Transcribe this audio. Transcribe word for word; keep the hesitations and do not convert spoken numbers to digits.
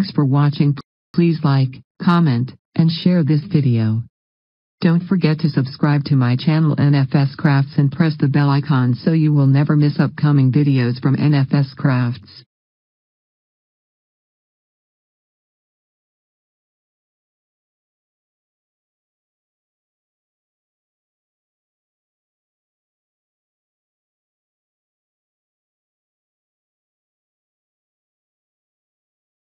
Thanks for watching. Please like, comment, and share this video. Don't forget to subscribe to my channel N F S Crafts and press the bell icon so you will never miss upcoming videos from N F S Crafts.